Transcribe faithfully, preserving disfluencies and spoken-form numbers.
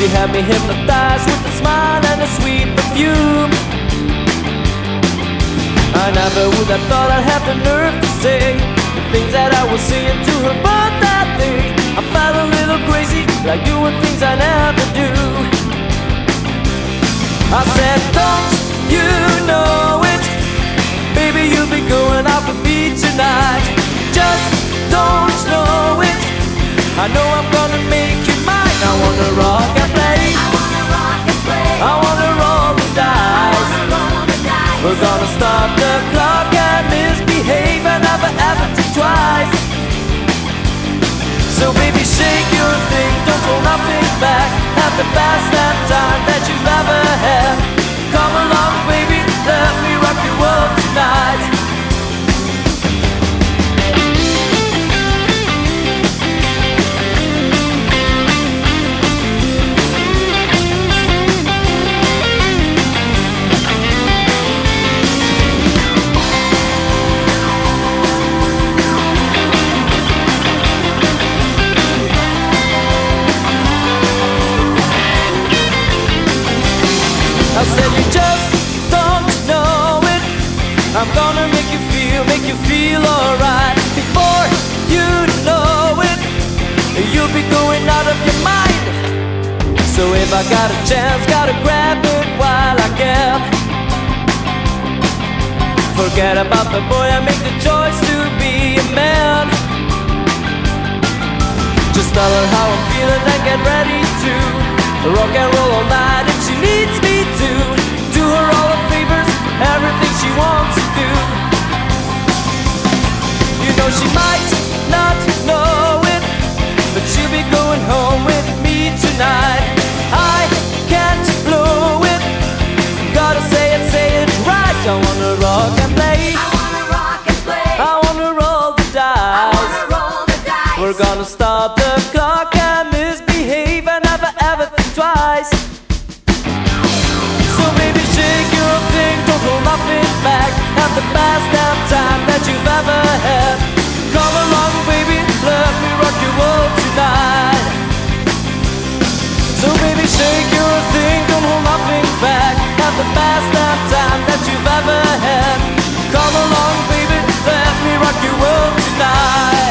She had me hypnotized with a smile and a sweet perfume. I never would have thought I'd have the nerve to say the things that I was saying to her, but that day I felt a little crazy, like doing things I never do. I said, don't you know it? Baby, you'll be going out with me tonight. Just don't know it. I know I'm gonna make you mine. I wanna rock and play. I wanna rock and play. I wanna roll the dice. I wanna roll the dice. We're gonna stop the clock and misbehave and never ever think twice. So baby, shake your thing, don't hold nothing back. Have the best damn time that you've ever had. Come along, baby, let me rock your world tonight. I said you just don't know it. I'm gonna make you feel, make you feel alright. Before you know it, you'll be going out of your mind. So if I got a chance, gotta grab it while I can. Forget about the boy, I make the choice to be a man. Just tell her how I'm feeling and get ready to rock and roll all night if she needs me to. Do her all the favors, everything she wants to do. You know she might not know it, but she'll be going home with me tonight. I can't blow it, gotta say it, say it right. I wanna rock and play. I wanna rock and play. I wanna roll the I dice. wanna roll the dice. We're gonna stop the clock and misbehave and never ever think twice. So baby, shake your thing, don't hold nothing back. Have the best damn time that you've ever had. Come along, baby, let me rock your world tonight. So baby, shake your thing, don't hold nothing back. Have the best damn time that you've ever had. Come along, baby, let me rock your world tonight.